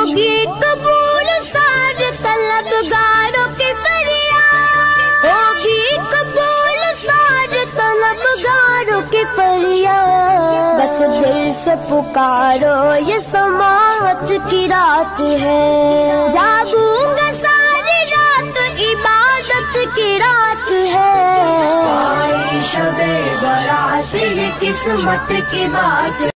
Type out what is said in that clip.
होगी कबूल सारे तलबगारों की फरियाद, होगी कबूल सारे तलबगारों की फरियाद। बस दिल से पुकारो ये समाअत की रात है, जागूंगा सारी रात इबादत की रात है। शबे बारात ये किस्मत की बात।